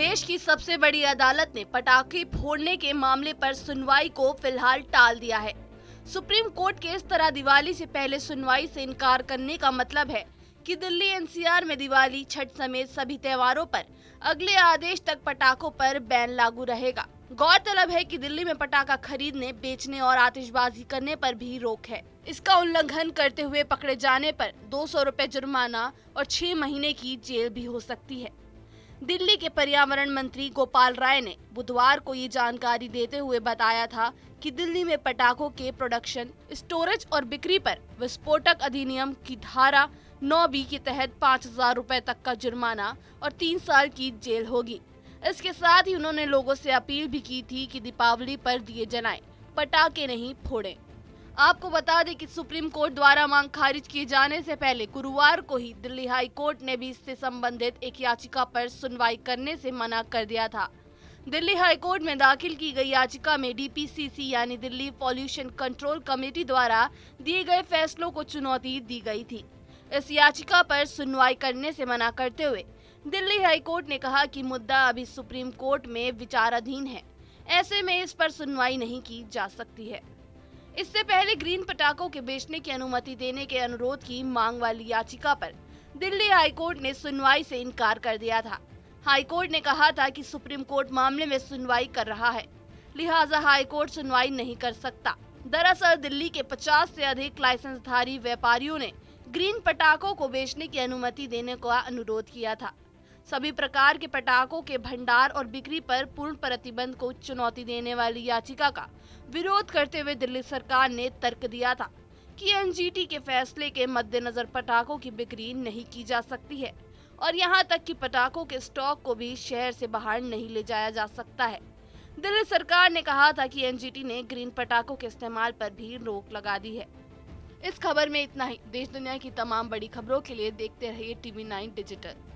देश की सबसे बड़ी अदालत ने पटाखे फोड़ने के मामले पर सुनवाई को फिलहाल टाल दिया है। सुप्रीम कोर्ट के इस तरह दिवाली से पहले सुनवाई से इनकार करने का मतलब है कि दिल्ली एनसीआर में दिवाली, छठ समेत सभी त्योहारों पर अगले आदेश तक पटाखों पर बैन लागू रहेगा। गौरतलब है कि दिल्ली में पटाखा खरीदने, बेचने और आतिशबाजी करने पर भी रोक है। इसका उल्लंघन करते हुए पकड़े जाने पर 200 रुपए जुर्माना और 6 महीने की जेल भी हो सकती है। दिल्ली के पर्यावरण मंत्री गोपाल राय ने बुधवार को ये जानकारी देते हुए बताया था कि दिल्ली में पटाखों के प्रोडक्शन, स्टोरेज और बिक्री पर विस्फोटक अधिनियम की धारा 9B के तहत 5,000 रुपए तक का जुर्माना और 3 साल की जेल होगी। इसके साथ ही उन्होंने लोगों से अपील भी की थी कि दीपावली पर दिए जलाएं, पटाखे नहीं फोड़ें। आपको बता दें कि सुप्रीम कोर्ट द्वारा मांग खारिज किए जाने से पहले गुरुवार को ही दिल्ली हाई कोर्ट ने भी इससे संबंधित एक याचिका पर सुनवाई करने से मना कर दिया था। दिल्ली हाई कोर्ट में दाखिल की गई याचिका में डीपीसीसी यानी दिल्ली पॉल्यूशन कंट्रोल कमेटी द्वारा दिए गए फैसलों को चुनौती दी गई थी। इस याचिका पर सुनवाई करने से मना करते हुए दिल्ली हाई कोर्ट ने कहा कि मुद्दा अभी सुप्रीम कोर्ट में विचाराधीन है, ऐसे में इस पर सुनवाई नहीं की जा सकती है। इससे पहले ग्रीन पटाखों के बेचने की अनुमति देने के अनुरोध की मांग वाली याचिका पर दिल्ली हाईकोर्ट ने सुनवाई से इनकार कर दिया था। हाईकोर्ट ने कहा था कि सुप्रीम कोर्ट मामले में सुनवाई कर रहा है, लिहाजा हाईकोर्ट सुनवाई नहीं कर सकता। दरअसल दिल्ली के 50 से अधिक लाइसेंसधारी व्यापारियों ने ग्रीन पटाखों को बेचने की अनुमति देने का अनुरोध किया था। सभी प्रकार के पटाखों के भंडार और बिक्री पर पूर्ण प्रतिबंध को चुनौती देने वाली याचिका का विरोध करते हुए दिल्ली सरकार ने तर्क दिया था कि एनजीटी के फैसले के मद्देनजर पटाखों की बिक्री नहीं की जा सकती है और यहां तक कि पटाखों के स्टॉक को भी शहर से बाहर नहीं ले जाया जा सकता है। दिल्ली सरकार ने कहा था कि एनजीटी ने ग्रीन पटाखों के इस्तेमाल पर भी रोक लगा दी है। इस खबर में इतना ही। देश दुनिया की तमाम बड़ी खबरों के लिए देखते रहिए TV9 डिजिटल।